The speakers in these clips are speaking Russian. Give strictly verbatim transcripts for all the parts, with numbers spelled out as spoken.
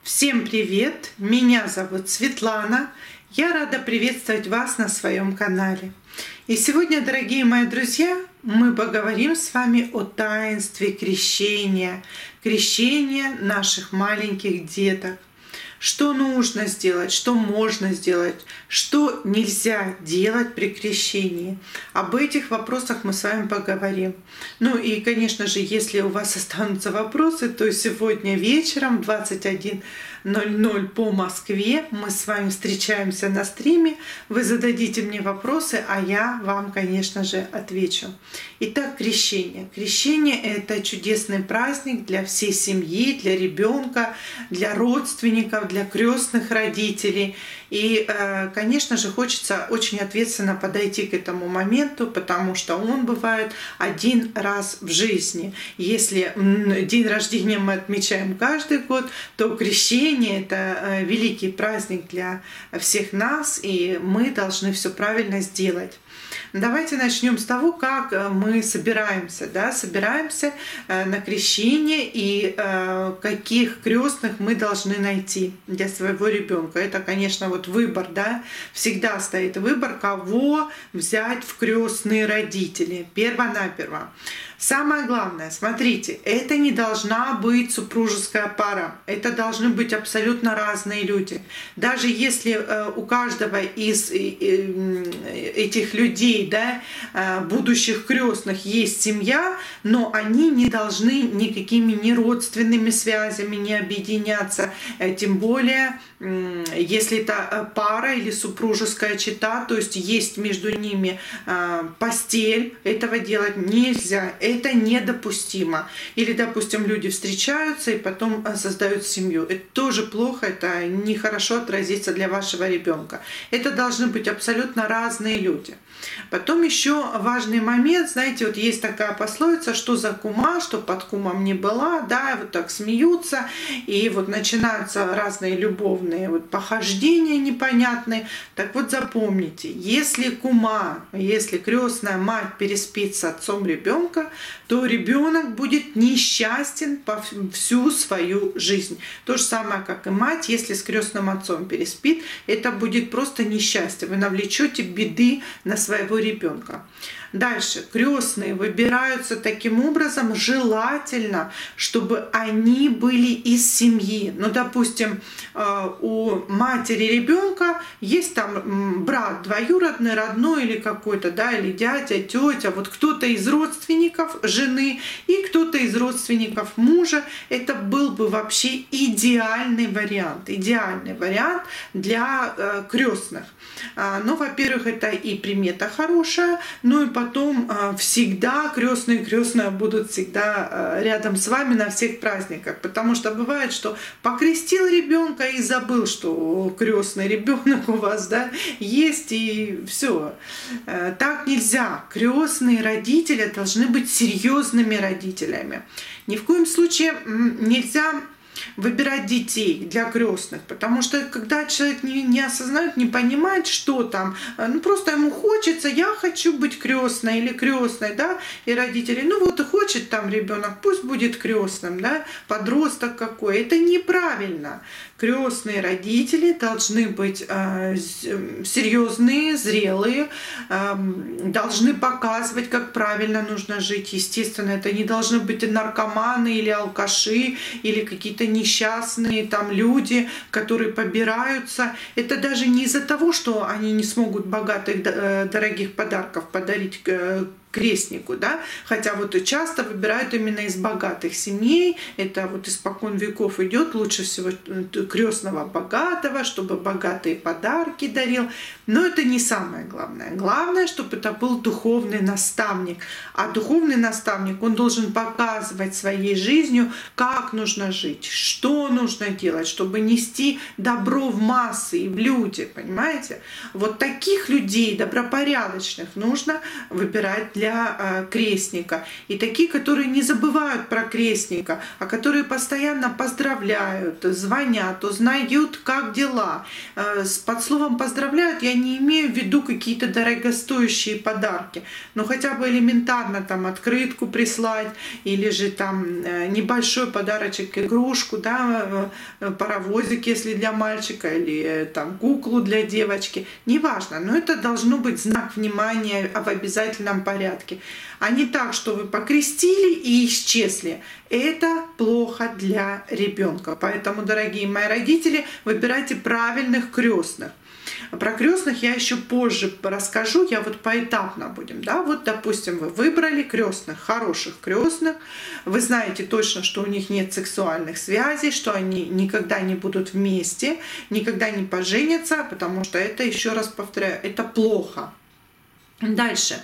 Всем привет! Меня зовут Светлана. Я рада приветствовать вас на своем канале. И сегодня, дорогие мои друзья, мы поговорим с вами о таинстве крещения, крещения наших маленьких деток. Что нужно сделать, что можно сделать, что нельзя делать при крещении. Об этих вопросах мы с вами поговорим. Ну и, конечно же, если у вас останутся вопросы, то сегодня вечером в двадцать один ноль ноль по Москве мы с вами встречаемся на стриме. Вы зададите мне вопросы, а я вам, конечно же, отвечу. Итак, крещение. Крещение — это чудесный праздник для всей семьи, для ребенка, для родственников, для крестных родителей. И, конечно же, хочется очень ответственно подойти к этому моменту, потому что он бывает один раз в жизни. Если день рождения мы отмечаем каждый год, то крещение — это великий праздник для всех нас, и мы должны все правильно сделать. Давайте начнем с того, как мы собираемся, да, собираемся на крещение и каких крестных мы должны найти для своего ребенка. Это, конечно, вот выбор, да, всегда стоит выбор, кого взять в крестные родители, перво-наперво. Самое главное, смотрите, это не должна быть супружеская пара, это должны быть абсолютно разные люди. Даже если у каждого из этих людей, да, будущих крестных, есть семья, но они не должны никакими ни родственными связями не объединяться, тем более если это пара или супружеская чета, то есть есть между ними постель, этого делать нельзя. Это недопустимо. Или, допустим, люди встречаются и потом создают семью. Это тоже плохо, это нехорошо отразится для вашего ребенка. Это должны быть абсолютно разные люди. Потом еще важный момент, знаете, вот есть такая пословица, что за кума, что под кумом не была, да, вот так смеются, и вот начинаются разные любовные вот похождения непонятные. Так вот запомните, если кума, если крестная мать переспит с отцом ребенка, то ребенок будет несчастен по всю свою жизнь. То же самое, как и мать, если с крестным отцом переспит, это будет просто несчастье. Вы навлечете беды на своего ребенка. Дальше. Крестные выбираются таким образом, желательно, чтобы они были из семьи. Ну, допустим, у матери ребенка есть там брат двоюродный, родной или какой-то, да, или дядя, тетя, вот кто-то из родственников жены и кто-то из родственников мужа. Это был бы вообще идеальный вариант, идеальный вариант для крестных. Ну, во-первых, это и примета хорошая, ну и потом всегда крестные и крестная будут всегда рядом с вами на всех праздниках, потому что бывает, что покрестил ребенка и забыл, что крестный ребенок у вас, да, есть, и все. Так нельзя. Крестные родители должны быть серьезными родителями. Ни в коем случае нельзя выбирать детей для крестных, потому что когда человек не, не осознает, не понимает, что там, ну просто ему хочется, я хочу быть крестной или крестной, да, и родители, ну вот и хочет там ребенок, пусть будет крестным, да, подросток какой, это неправильно. Крестные родители должны быть э, серьезные, зрелые, э, должны показывать, как правильно нужно жить. Естественно, это не должны быть и наркоманы или алкаши, или какие-то несчастные там люди, которые побираются. Это даже не из-за того, что они не смогут богатых, дорогих подарков подарить крестнику, да, хотя вот и часто выбирают именно из богатых семей, это вот испокон веков идет, лучше всего крестного богатого, чтобы богатые подарки дарил, но это не самое главное. Главное, чтобы это был духовный наставник, а духовный наставник, он должен показывать своей жизнью, как нужно жить, что нужно делать, чтобы нести добро в массы и в люди, понимаете? Вот таких людей добропорядочных нужно выбирать для крестника, и такие, которые не забывают про крестника, а которые постоянно поздравляют, звонят, узнают, как дела. Под словом «поздравляют» я не имею в виду какие-то дорогостоящие подарки, но хотя бы элементарно там открытку прислать или же там небольшой подарочек, игрушку, да, паровозик, если для мальчика, или там куклу для девочки, неважно, но это должно быть знак внимания в обязательном порядке, а не так, что вы покрестили и исчезли. Это плохо для ребенка. Поэтому, дорогие мои родители, выбирайте правильных крестных. Про крестных я еще позже расскажу, я вот поэтапно будем, да, вот, допустим, вы выбрали крестных, хороших крестных, вы знаете точно, что у них нет сексуальных связей, что они никогда не будут вместе, никогда не поженятся, потому что это, еще раз повторяю, это плохо. Дальше.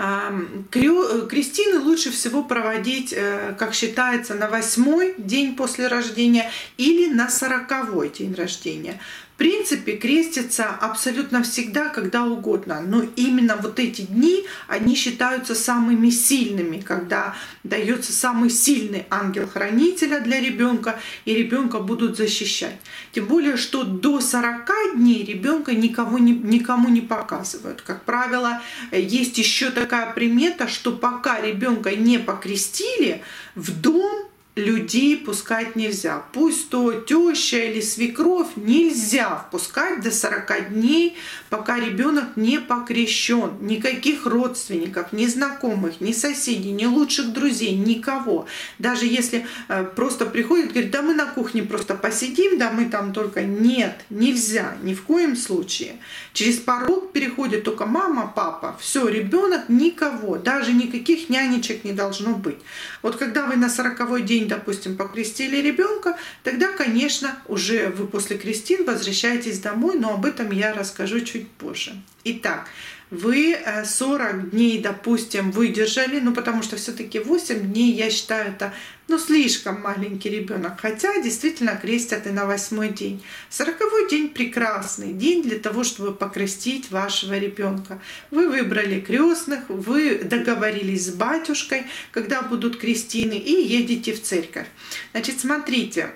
Крестины лучше всего проводить, как считается, на восьмой день после рождения или на сороковой день рождения. В принципе, крестятся абсолютно всегда, когда угодно, но именно вот эти дни, они считаются самыми сильными, когда дается самый сильный ангел-хранителя для ребенка, и ребенка будут защищать. Тем более, что до сорока дней ребенка никого не, никому не показывают. Как правило, есть еще такая примета, что пока ребенка не покрестили, в дом людей пускать нельзя. Пусть то теща или свекровь, нельзя впускать до сорока дней, пока ребенок не покрещен. Никаких родственников, ни знакомых, ни соседей, ни лучших друзей, никого. Даже если э, просто приходит, говорит, да мы на кухне просто посидим, да мы там только... Нет, нельзя, ни в коем случае. Через порог переходит только мама, папа. Все, ребенок, никого, даже никаких нянечек не должно быть. Вот когда вы на сороковой день, допустим, покрестили ребенка, тогда, конечно, уже вы после крестин возвращаетесь домой, но об этом я расскажу чуть позже. Итак, вы сорок дней, допустим, выдержали, ну потому что все-таки восемь дней, я считаю, это ну, слишком маленький ребенок, хотя действительно крестят и на восьмой день. Сороковой день прекрасный день для того, чтобы покрестить вашего ребенка. Вы выбрали крестных, вы договорились с батюшкой, когда будут крестины, и едете в церковь. Значит, смотрите,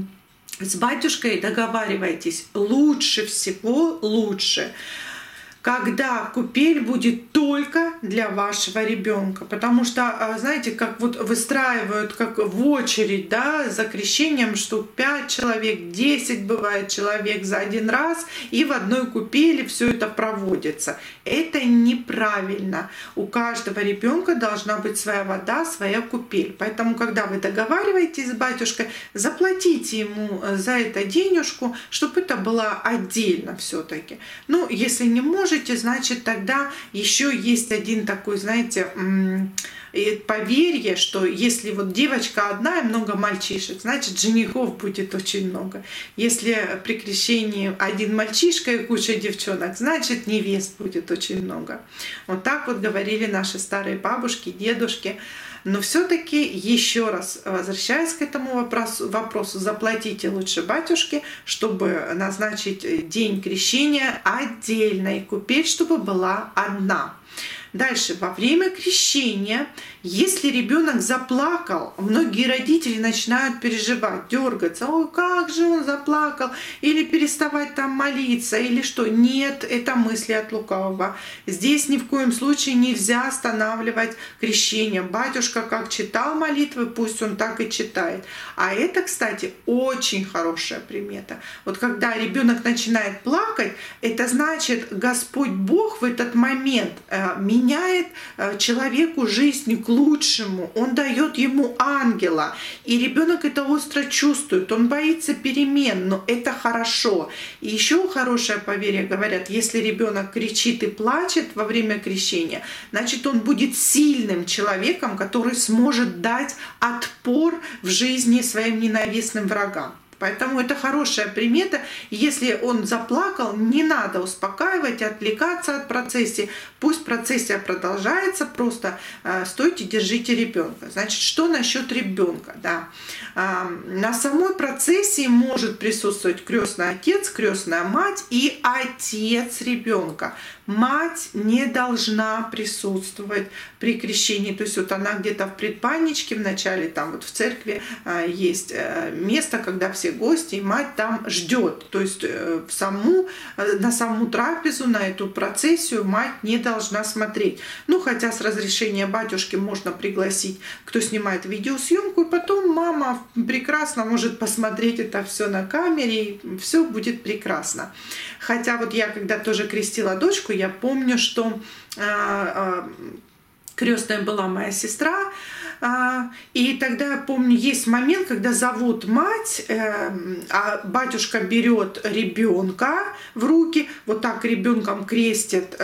с батюшкой договаривайтесь лучше всего, лучше, когда купель будет только для вашего ребенка. Потому что, знаете, как вот выстраивают как в очередь, да, за крещением штук пять человек, десять бывает человек за один раз, и в одной купели все это проводится. Это неправильно. У каждого ребенка должна быть своя вода, своя купель. Поэтому, когда вы договариваетесь с батюшкой, заплатите ему за это денежку, чтобы это было отдельно все-таки. Ну, если не можете, значит, тогда еще есть один такой, знаете, поверье, что если вот девочка одна и много мальчишек, значит, женихов будет очень много. Если при крещении один мальчишка и куча девчонок, значит, невест будет очень много. Вот так вот говорили наши старые бабушки, дедушки. Но все-таки, еще раз возвращаясь к этому вопросу, вопросу, заплатите лучше батюшке, чтобы назначить день крещения отдельно, и купель, чтобы была одна. Дальше, во время крещения, если ребенок заплакал, многие родители начинают переживать, дергаться, ой, как же он заплакал, или переставать там молиться, или что. Нет, это мысли от лукавого. Здесь ни в коем случае нельзя останавливать крещение. Батюшка как читал молитвы, пусть он так и читает. А это, кстати, очень хорошая примета. Вот когда ребенок начинает плакать, это значит, Господь Бог в этот момент меня меняет человеку жизнь к лучшему, он дает ему ангела, и ребенок это остро чувствует, он боится перемен, но это хорошо. И еще хорошее поверье говорят, если ребенок кричит и плачет во время крещения, значит, он будет сильным человеком, который сможет дать отпор в жизни своим ненавистным врагам. Поэтому это хорошая примета. Если он заплакал, не надо успокаивать, отвлекаться от процессии. Пусть процессия продолжается, просто э, стойте, держите ребенка. Значит, что насчет ребенка? Да. Э, на самой процессии может присутствовать крестный отец, крестная мать и отец ребенка. Мать не должна присутствовать при крещении. То есть вот она где-то в предбанничке, в начале там вот в церкви э, есть э, место, когда все гости, и мать там ждет. То есть э, в саму, э, на саму трапезу, на эту процессию мать не должна смотреть. Ну, хотя с разрешения батюшки можно пригласить, кто снимает видеосъемку, и потом мама прекрасно может посмотреть это все на камере, и все будет прекрасно. Хотя вот я, когда тоже крестила дочку, я помню, что э, э, крестная была моя сестра, и тогда я помню, есть момент, когда зовут мать, а батюшка берет ребенка в руки, вот так ребенком крестит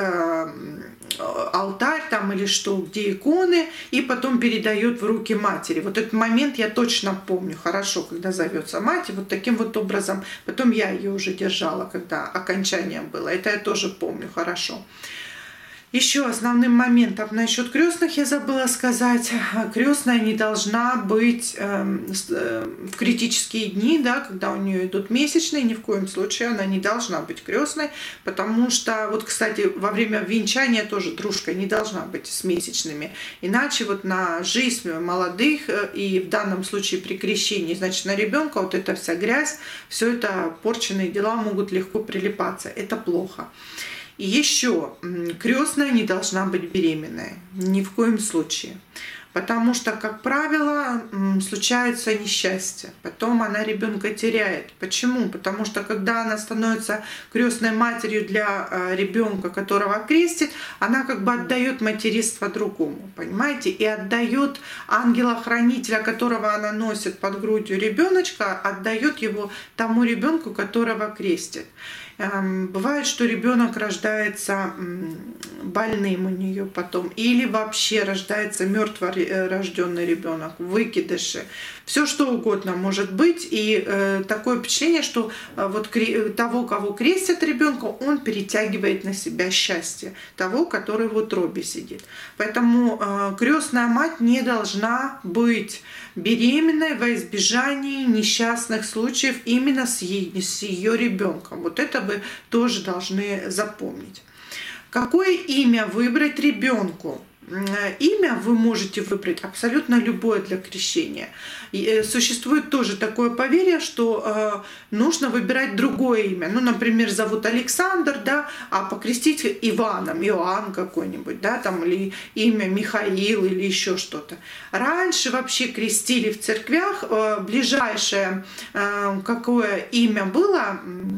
алтарь там или что, где иконы, и потом передает в руки матери. Вот этот момент я точно помню хорошо, когда зовется мать, и вот таким вот образом, потом я ее уже держала, когда окончание было, это я тоже помню хорошо. Еще основным моментом насчет крестных я забыла сказать. Крестная не должна быть э, э, в критические дни, да, когда у нее идут месячные, ни в коем случае она не должна быть крестной, потому что, вот, кстати, во время венчания тоже дружка не должна быть с месячными, иначе вот на жизнь молодых и в данном случае при крещении, значит, на ребенка вот эта вся грязь, все это порченные дела могут легко прилипаться, это плохо. И еще, крестная не должна быть беременной, ни в коем случае. Потому что, как правило, случаются несчастья. Потом она ребенка теряет. Почему? Потому что, когда она становится крестной матерью для ребенка, которого крестит, она как бы отдает материнство другому. Понимаете? И отдает ангела-хранителя, которого она носит под грудью ребеночка, отдает его тому ребенку, которого крестит. Бывает, что ребенок рождается больным у нее потом, или вообще рождается мертворожденный ребенок, выкидыши. Все что угодно может быть. И э, такое впечатление, что э, вот того, кого крестят ребенка, он перетягивает на себя счастье того, который в утробе сидит. Поэтому э, крестная мать не должна быть беременной во избежание несчастных случаев именно с, ей, с ее ребенком. Вот это вы тоже должны запомнить. Какое имя выбрать ребенку? Имя вы можете выбрать абсолютно любое для крещения. И существует тоже такое поверье, что э, нужно выбирать другое имя. Ну, например, зовут Александр, да, а покрестить Иваном, Иоанн какой-нибудь, да, там, или имя Михаил, или еще что-то. Раньше вообще крестили в церквях, э, ближайшее э, какое имя было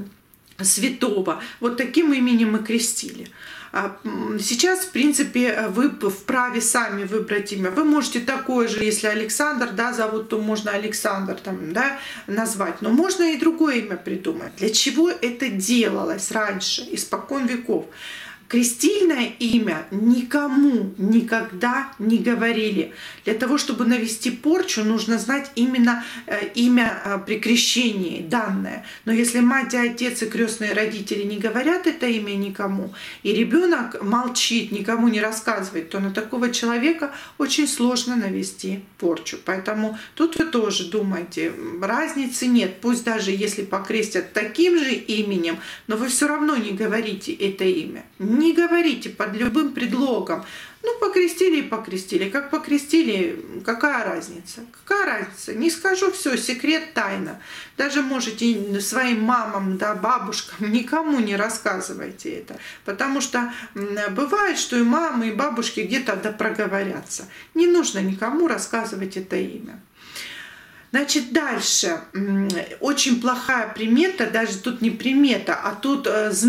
святого, вот таким именем мы крестили. Сейчас, в принципе, вы вправе сами выбрать имя. Вы можете такое же, если Александр, да, зовут, то можно Александр там, да, назвать. Но можно и другое имя придумать. Для чего это делалось раньше, испокон веков? Крестильное имя никому никогда не говорили. Для того, чтобы навести порчу, нужно знать именно э, имя э, при крещении, данное. Но если мать и отец и крестные родители не говорят это имя никому, и ребенок молчит, никому не рассказывает, то на такого человека очень сложно навести порчу. Поэтому тут вы тоже думаете, разницы нет. Пусть даже если покрестят таким же именем, но вы все равно не говорите это имя. Не говорите под любым предлогом. Ну, покрестили и покрестили. Как покрестили, какая разница? Какая разница? Не скажу, все, секрет, тайна. Даже можете своим мамам, да, бабушкам, никому не рассказывайте это. Потому что бывает, что и мамы, и бабушки где-то да проговорятся. Не нужно никому рассказывать это имя. Значит, дальше. Очень плохая примета, даже тут не примета, а тут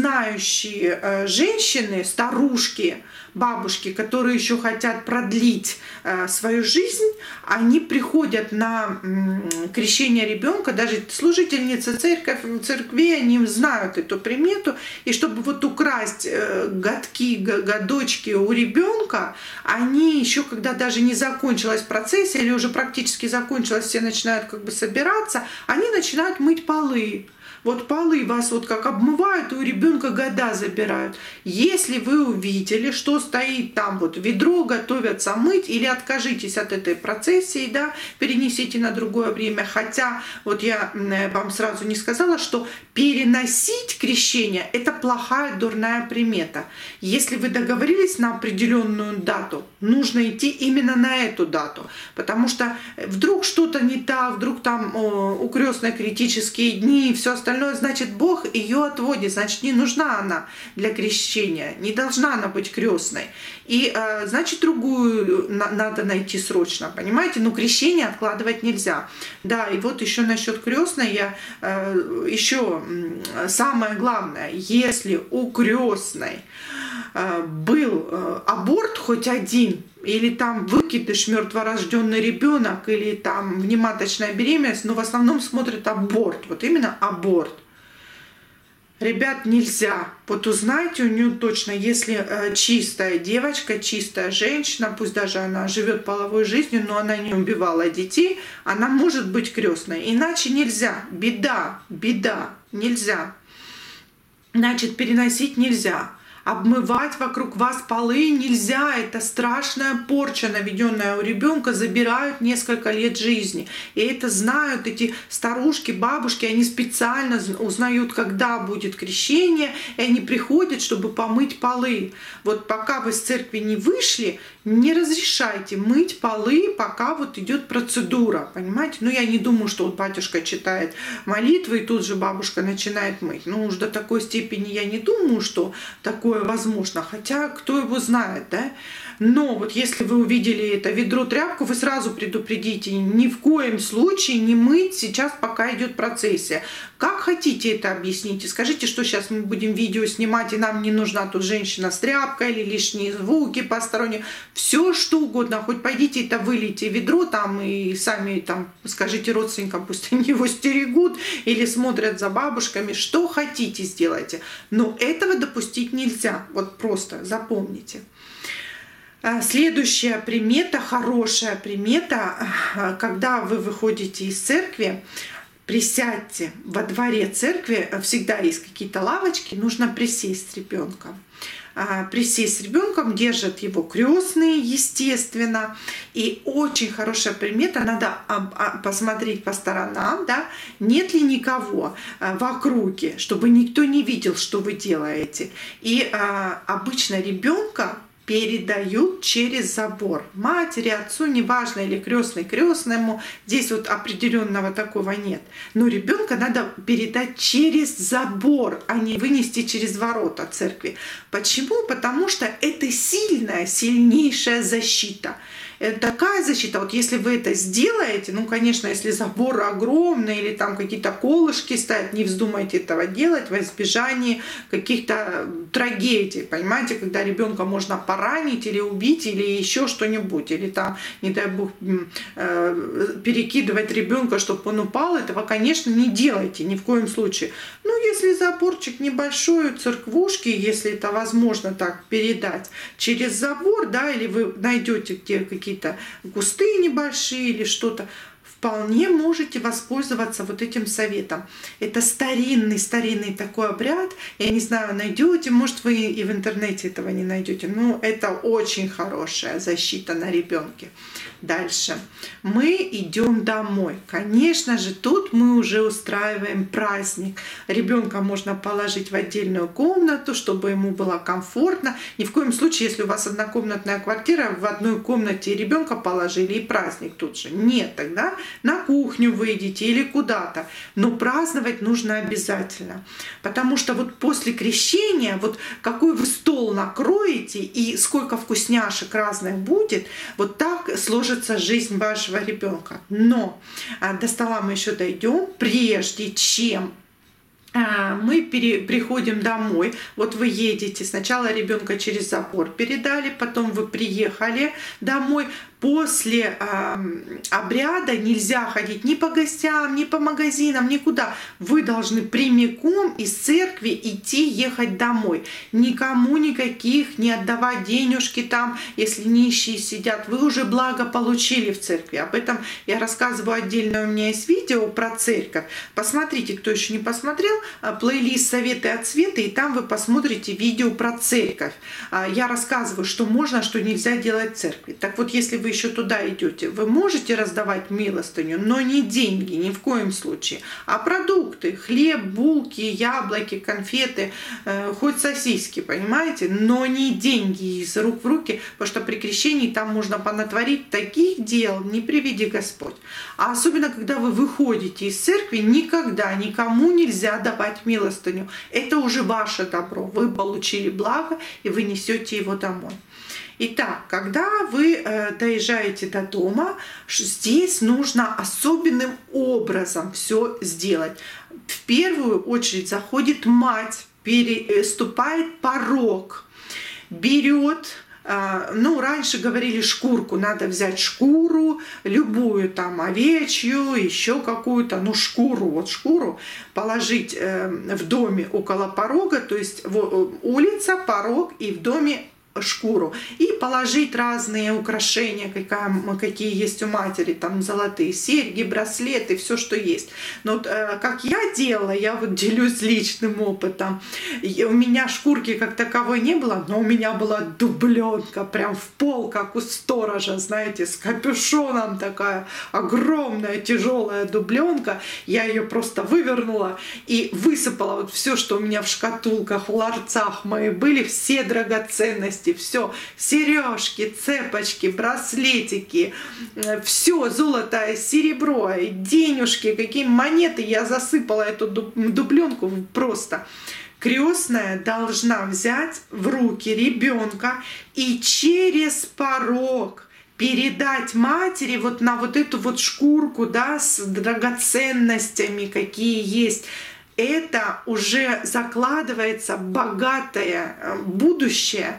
знающие женщины, старушки, бабушки, которые еще хотят продлить свою жизнь, они приходят на крещение ребенка, даже служительницы церкви, церкви, они знают эту примету, и чтобы вот украсть годки, годочки у ребенка, они еще, когда даже не закончилась процессия или уже практически закончилась, все начинают начинают как бы собираться, они начинают мыть полы. Вот полы вас вот как обмывают, и у ребенка года забирают. Если вы увидели, что стоит там вот ведро, готовятся мыть, или откажитесь от этой процессии, да, перенесите на другое время. Хотя вот я вам сразу не сказала, что переносить крещение – это плохая, дурная примета. Если вы договорились на определенную дату, нужно идти именно на эту дату, потому что вдруг что-то не так, вдруг там о, у крестной критические дни и все остальное, значит, Бог ее отводит, значит, не нужна она для крещения, не должна она быть крестной. И, значит, другую надо найти срочно, понимаете? Но крещение откладывать нельзя. Да, и вот еще насчет крестной, я еще самое главное, если у крестной был аборт хоть один, или там выкидыш, мертворожденный ребенок, или там внематочная беременность, но в основном смотрят аборт, вот именно аборт. Ребят, нельзя. Вот узнайте у нее точно, если э, чистая девочка, чистая женщина, пусть даже она живет половой жизнью, но она не убивала детей, она может быть крестной. Иначе нельзя. Беда, беда, нельзя. Значит, переносить нельзя. Обмывать вокруг вас полы нельзя. Это страшная порча, наведенная у ребенка, забирают несколько лет жизни. И это знают эти старушки, бабушки, они специально узнают, когда будет крещение, и они приходят, чтобы помыть полы. Вот пока вы с церкви не вышли, не разрешайте мыть полы, пока вот идет процедура, понимаете? Ну, я не думаю, что вот батюшка читает молитвы, и тут же бабушка начинает мыть. Ну, уж до такой степени я не думаю, что такое возможно, хотя кто его знает, да? Но вот если вы увидели это ведро, тряпку, вы сразу предупредите, ни в коем случае не мыть сейчас, пока идет процессия. Как хотите это объясните, скажите, что сейчас мы будем видео снимать, и нам не нужна тут женщина с тряпкой или лишние звуки посторонние, все что угодно, хоть пойдите это вылейте ведро там и сами там скажите родственникам, пусть они его стерегут или смотрят за бабушками, что хотите сделайте, но этого допустить нельзя, вот просто запомните. Следующая примета, хорошая примета, когда вы выходите из церкви, присядьте во дворе церкви, всегда есть какие-то лавочки, нужно присесть с ребенком. Присесть с ребенком, держат его крестные, естественно. И очень хорошая примета, надо посмотреть по сторонам, да, нет ли никого в округе, чтобы никто не видел, что вы делаете. И обычно ребенка передают через забор. Матери, отцу, неважно, или крестный крестному, здесь вот определенного такого нет. Но ребенка надо передать через забор, а не вынести через ворота церкви. Почему? Потому что это сильная, сильнейшая защита. Это такая защита, вот если вы это сделаете, ну, конечно, если забор огромный или там какие-то колышки стоят, не вздумайте этого делать во избежание каких-то трагедий, понимаете, когда ребенка можно поранить или убить, или еще что-нибудь, или там, не дай бог, перекидывать ребенка, чтобы он упал, этого, конечно, не делайте ни в коем случае. Ну, если заборчик небольшой у церквушки, если это возможно так передать через забор, да, или вы найдете где какие какие-то кусты небольшие или что-то, вполне можете воспользоваться вот этим советом. Это старинный, старинный такой обряд. Я не знаю, найдете, может, вы и в интернете этого не найдете, но это очень хорошая защита на ребенке. Дальше. Мы идем домой. Конечно же, тут мы уже устраиваем праздник. Ребенка можно положить в отдельную комнату, чтобы ему было комфортно. Ни в коем случае, если у вас однокомнатная квартира, в одной комнате ребенка положили и праздник тут же. Нет, тогда на кухню выйдете или куда-то. Но праздновать нужно обязательно. Потому что вот после крещения, вот какой вы стол накроете и сколько вкусняшек разных будет, вот так сложится жизнь вашего ребенка. Но до стола мы еще дойдем, прежде чем мы пере, приходим домой. Вот вы едете, сначала ребенка через забор передали, потом вы приехали домой, после э, обряда нельзя ходить ни по гостям, ни по магазинам, никуда. Вы должны прямиком из церкви идти, ехать домой. Никому никаких не отдавать денежки там, если нищие сидят. Вы уже благо получили в церкви. Об этом я рассказываю отдельно, у меня есть видео про церковь. Посмотрите, кто еще не посмотрел, плейлист «Советы от Светы», и там вы посмотрите видео про церковь. Я рассказываю, что можно, что нельзя делать в церкви. Так вот, если вы еще туда идете, вы можете раздавать милостыню, но не деньги, ни в коем случае, а продукты, хлеб, булки, яблоки, конфеты, э, хоть сосиски, понимаете, но не деньги из рук в руки, потому что при крещении там можно понатворить таких дел, не приведи Господь. А особенно, когда вы выходите из церкви, никогда никому нельзя давать милостыню. Это уже ваше добро, вы получили благо, и вы несете его домой. Итак, когда вы э, доезжаете до дома, здесь нужно особенным образом все сделать. В первую очередь заходит мать, переступает порог, берет, э, ну, раньше говорили шкурку, надо взять шкуру, любую там овечью, еще какую-то, ну, шкуру, вот шкуру положить э, в доме около порога, то есть в, улица, порог, и в доме шкуру, и положить разные украшения, какие есть у матери, там золотые серьги, браслеты, все, что есть. Но вот, э, как я делала, я вот делюсь личным опытом. И у меня шкурки как таковой не было, но у меня была дубленка прям в пол, как у сторожа, знаете, с капюшоном, такая огромная тяжелая дубленка. Я ее просто вывернула и высыпала вот все, что у меня в шкатулках, в ларцах мои были, все драгоценности, все, сережки, цепочки, браслетики, все, золото, серебро, денежки, какие монеты, я засыпала эту дубленку просто. Крестная должна взять в руки ребенка и через порог передать матери вот на вот эту вот шкурку, да, с драгоценностями, какие есть. Это уже закладывается богатое будущее,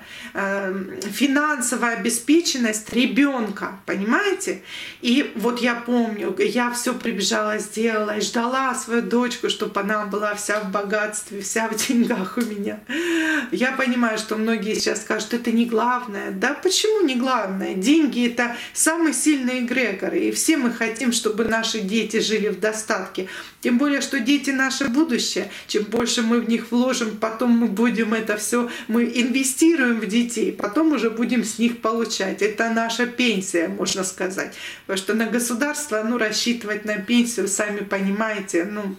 финансовая обеспеченность ребенка, понимаете? И вот я помню, я все прибежала, сделала и ждала свою дочку, чтобы она была вся в богатстве, вся в деньгах у меня. Я понимаю, что многие сейчас скажут, это не главное. Да почему не главное? Деньги — это самый сильный эгрегор, и все мы хотим, чтобы наши дети жили в достатке. Тем более, что дети — наше будущее. Будущее. Чем больше мы в них вложим, потом мы будем это все, мы инвестируем в детей, потом уже будем с них получать. Это наша пенсия, можно сказать. Потому что на государство, ну, рассчитывать на пенсию, сами понимаете, ну,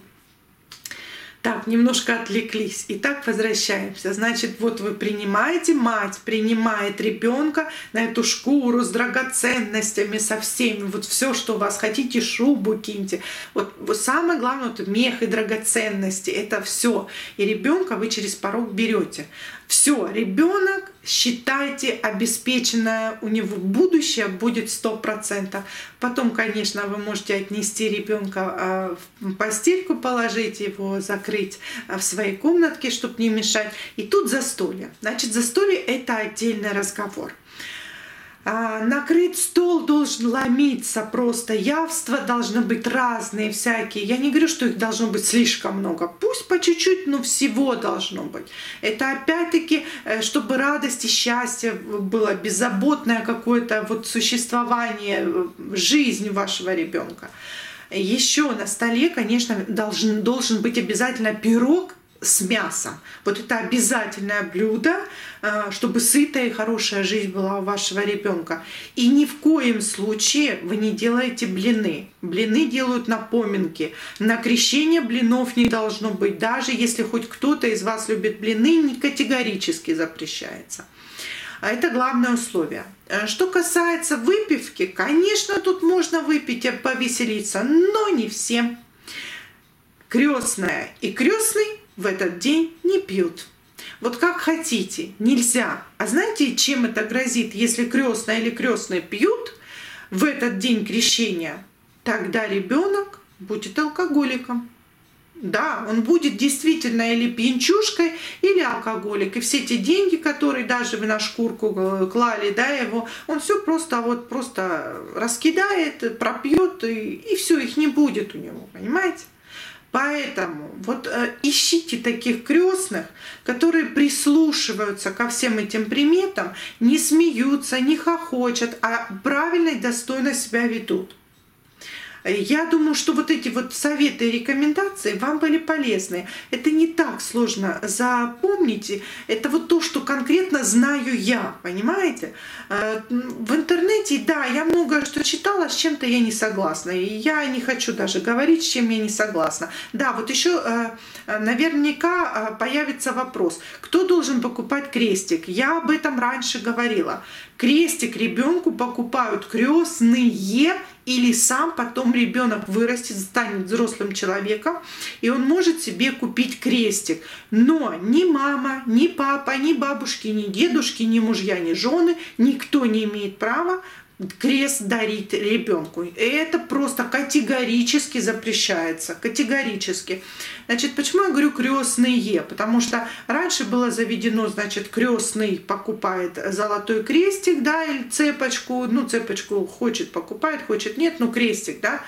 так, немножко отвлеклись. Итак, возвращаемся. Значит, вот вы принимаете, мать принимает ребенка на эту шкуру с драгоценностями, со всеми. Вот все, что у вас хотите, шубу киньте. Вот, вот самое главное, вот мех и драгоценности. Это все. И ребенка вы через порог берете. Все, ребенок, считайте, обеспеченное у него будущее будет сто процентов. Потом, конечно, вы можете отнести ребенка в постельку, положить его, закрыть в своей комнатке, чтобы не мешать. И тут застолье. Значит, застолье — это отдельный разговор. Накрыт стол должен ломиться просто, явства должны быть разные всякие. Я не говорю, что их должно быть слишком много. Пусть по чуть-чуть, но всего должно быть. Это опять-таки, чтобы радость и счастье было, беззаботное какое-то вот существование, жизнь вашего ребенка. Еще на столе, конечно, должен, должен быть обязательно пирог с мясом. Вот это обязательное блюдо, чтобы сытая и хорошая жизнь была у вашего ребенка. И ни в коем случае вы не делаете блины. Блины делают на поминки. На крещение блинов не должно быть. Даже если хоть кто-то из вас любит блины, не категорически запрещается. А это главное условие. Что касается выпивки, конечно, тут можно выпить и повеселиться, но не всем. Крестная и крестный в этот день не пьют. Вот как хотите, нельзя. А знаете, чем это грозит? Если крестная или крестный пьют в этот день крещения, тогда ребенок будет алкоголиком. Да, он будет действительно или пьянчушкой, или алкоголик. И все те деньги, которые даже вы на шкурку клали, да, его, он все просто вот просто раскидает, пропьет, и, и все, их не будет у него, понимаете? Поэтому вот э, ищите таких крестных, которые прислушиваются ко всем этим приметам, не смеются, не хохочут, а правильно и достойно себя ведут. Я думаю, что вот эти вот советы и рекомендации вам были полезны. Это не так сложно запомнить. Это вот то, что конкретно знаю я, понимаете? В интернете, да, я многое что читала, с чем-то я не согласна. И я не хочу даже говорить, с чем я не согласна. Да, вот еще наверняка появится вопрос, кто должен покупать крестик? Я об этом раньше говорила. Крестик ребенку покупают крестные, или сам потом ребенок вырастет, станет взрослым человеком, и он может себе купить крестик. Но ни мама, ни папа, ни бабушки, ни дедушки, ни мужья, ни жены, никто не имеет права крест дарить ребенку. И это просто категорически запрещается. Категорически. Значит, почему я говорю крестные? Потому что раньше было заведено, значит, крестный покупает золотой крестик, да, или цепочку. Ну, цепочку хочет покупает, хочет нет, ну, крестик, да,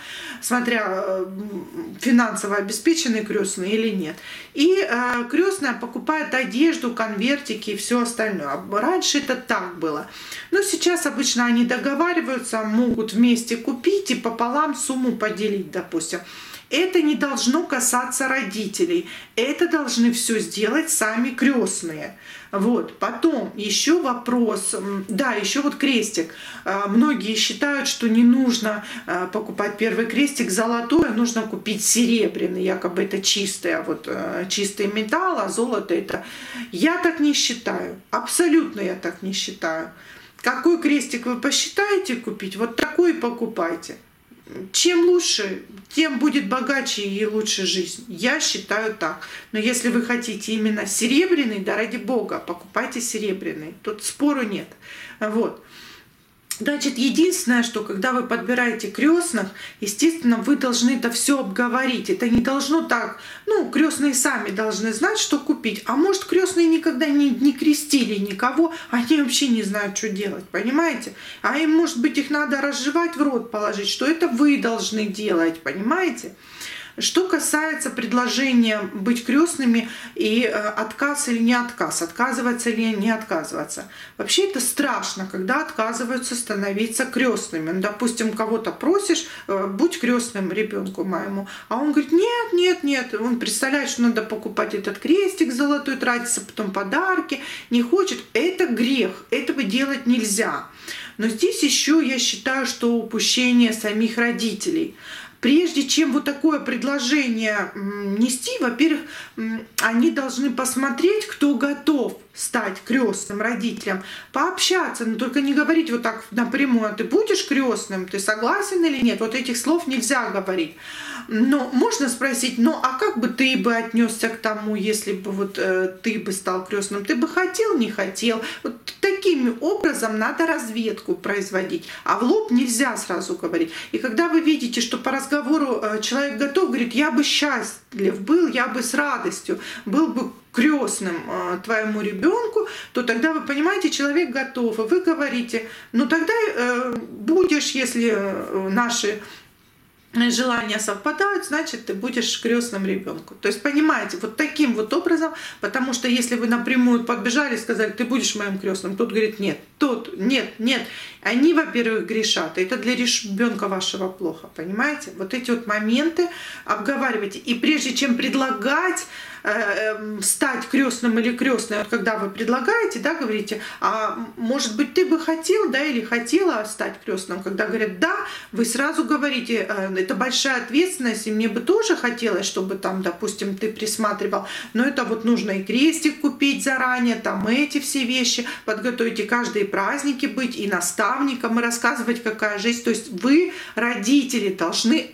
смотря финансово обеспеченный крестный или нет. И э, крестная покупает одежду, конвертики и все остальное. Раньше это так было. Но сейчас обычно они договариваются, могут вместе купить и пополам сумму поделить, допустим. Это не должно касаться родителей. Это должны все сделать сами крестные. Вот. Потом еще вопрос. Да, еще вот крестик. Многие считают, что не нужно покупать первый крестик золотой, а нужно купить серебряный. Якобы это чистый, вот, чистый металл, а золото это... Я так не считаю. Абсолютно я так не считаю. Какой крестик вы посчитаете купить, вот такой и покупайте. Чем лучше, тем будет богаче и лучше жизнь. Я считаю так. Но если вы хотите именно серебряный, да ради бога, покупайте серебряный. Тут спору нет. Вот. Значит, единственное, что когда вы подбираете крестных, естественно, вы должны это все обговорить. Это не должно так, ну, крестные сами должны знать, что купить. А может, крестные никогда не, не крестили никого, они вообще не знают, что делать, понимаете? А им, может быть, их надо разжевать, в рот положить, что это вы должны делать, понимаете? Что касается предложения быть крестными и отказ или не отказ, отказываться или не отказываться. Вообще это страшно, когда отказываются становиться крестными. Ну, допустим, кого-то просишь, будь крестным ребенку моему, а он говорит, нет, нет, нет. Он представляет, что надо покупать этот крестик золотой, тратиться, потом подарки, не хочет. Это грех, этого делать нельзя. Но здесь еще я считаю, что упущение самих родителей. Прежде чем вот такое предложение нести, во-первых, они должны посмотреть, кто готов стать крестным родителем, пообщаться, но только не говорить вот так напрямую, а ты будешь крестным, ты согласен или нет, вот этих слов нельзя говорить. Но можно спросить, ну а как бы ты бы отнесся к тому, если бы вот э, ты бы стал крестным, ты бы хотел, не хотел? Вот таким образом надо разведку производить, а в лоб нельзя сразу говорить. И когда вы видите, что по разговору э, человек готов, говорит, я бы счастлив был, я бы с радостью был бы крестным э, твоему ребенку, то тогда вы понимаете, человек готов, и вы говорите, ну тогда э, будешь, если э, наши желания совпадают, значит, ты будешь крестным ребенку. То есть, понимаете, вот таким вот образом, потому что если вы напрямую подбежали и сказали, ты будешь моим крестным, тот говорит, нет, тот, нет, нет. Они, во-первых, грешат. Это для ребенка вашего плохо, понимаете? Вот эти вот моменты обговаривайте. И прежде чем предлагать э, стать крестным или крестной, вот когда вы предлагаете, да, говорите, а может быть, ты бы хотел, да, или хотела стать крестным, когда говорят, да, вы сразу говорите, э, это большая ответственность, и мне бы тоже хотелось, чтобы там, допустим, ты присматривал, но это вот нужно и крестик купить заранее, там эти все вещи, подготовить и каждые праздники быть, и наставником, и рассказывать, какая жизнь. То есть вы, родители, должны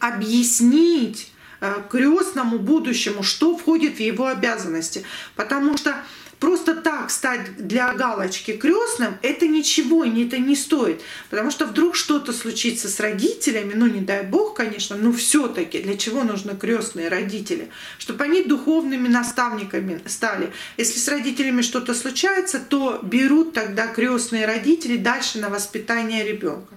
объяснить крестному будущему, что входит в его обязанности. Потому что просто так стать для галочки крестным, это ничего, это не стоит. Потому что вдруг что-то случится с родителями, ну не дай бог, конечно, но все-таки для чего нужны крестные родители? Чтобы они духовными наставниками стали. Если с родителями что-то случается, то берут тогда крестные родители дальше на воспитание ребенка.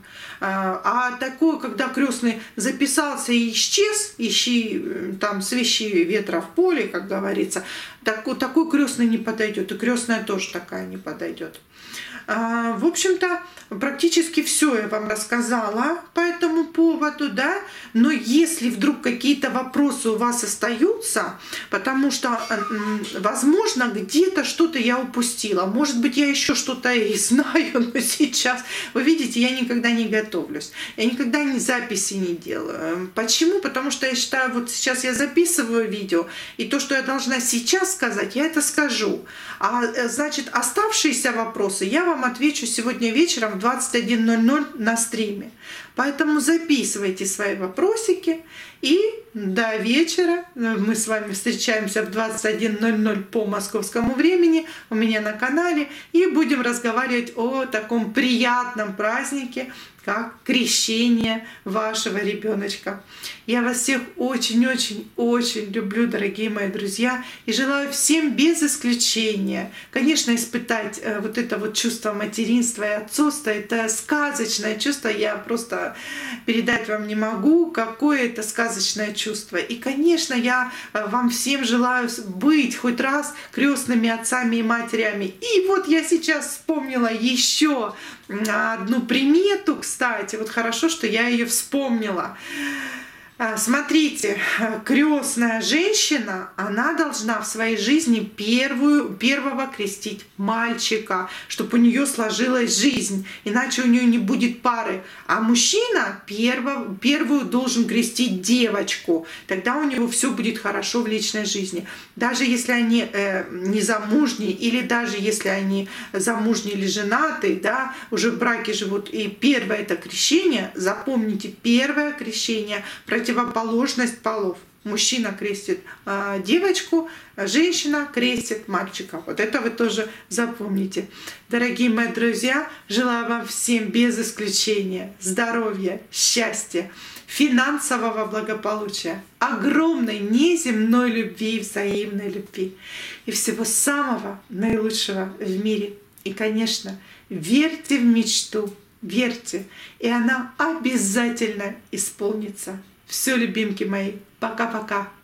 А такое, когда крестный записался и исчез, ищи там свищи ветра в поле, как говорится, такой, такой крестный не подойдет, и крестная тоже такая не подойдет. В общем-то, практически все я вам рассказала по этому поводу, да, но если вдруг какие-то вопросы у вас остаются, потому что, возможно, где-то что-то я упустила, может быть, я еще что-то и знаю, но сейчас, вы видите, я никогда не готовлюсь, я никогда ни записи не делаю. Почему? Потому что я считаю, вот сейчас я записываю видео, и то, что я должна сейчас сказать, я это скажу. А значит, оставшиеся вопросы я вам отвечу сегодня вечером в двадцать один ноль ноль на стриме. Поэтому записывайте свои вопросики, и до вечера мы с вами встречаемся в двадцать один ноль ноль по московскому времени у меня на канале, и будем разговаривать о таком приятном празднике, как крещение вашего ребеночка. Я вас всех очень-очень-очень люблю, дорогие мои друзья, и желаю всем без исключения, конечно, испытать вот это вот чувство материнства и отцовства. Это сказочное чувство, я просто передать вам не могу, какое это сказочное чувство. И, конечно, я вам всем желаю быть хоть раз крестными отцами и матерями. И вот я сейчас вспомнила еще одну примету, кстати, вот хорошо, что я ее вспомнила. Смотрите, крестная женщина, она должна в своей жизни первую, первого крестить мальчика, чтобы у нее сложилась жизнь, иначе у нее не будет пары. А мужчина перво, первую должен крестить девочку, тогда у него все будет хорошо в личной жизни. Даже если они э, не замужние, или даже если они замужние или женатые, да, уже в браке живут, и первое это крещение, запомните, первое крещение — противоположность полов. Мужчина крестит э, девочку, женщина крестит мальчика. Вот это вы тоже запомните. Дорогие мои друзья, желаю вам всем без исключения здоровья, счастья, финансового благополучия, огромной неземной любви, взаимной любви и всего самого наилучшего в мире. И, конечно, верьте в мечту, верьте, и она обязательно исполнится. Все, любимки мои, пока-пока.